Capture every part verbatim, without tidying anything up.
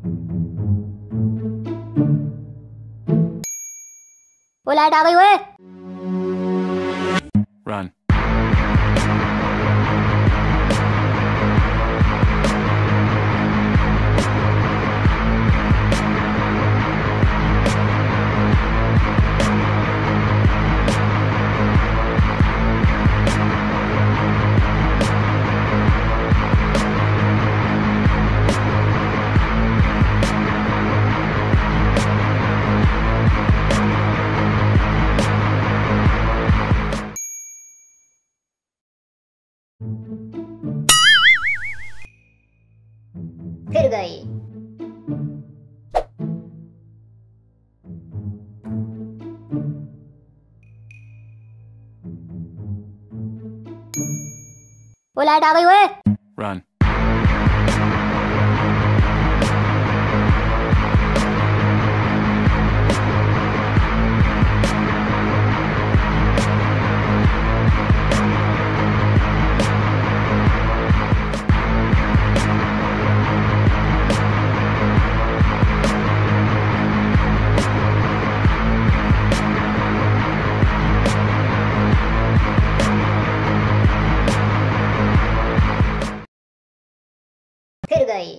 वो लाइट आ गई हुए। Run. फिर गई। वो लाइट आ गई हुए। Run. फिर गई।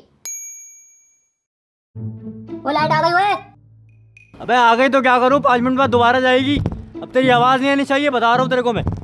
वो लाइट आ गई हुए। अबे आ गई तो क्या करूं, पाँच मिनट बाद दोबारा जाएगी। अब तेरी आवाज नहीं आनी चाहिए, बता रहा हूँ तेरे को मैं।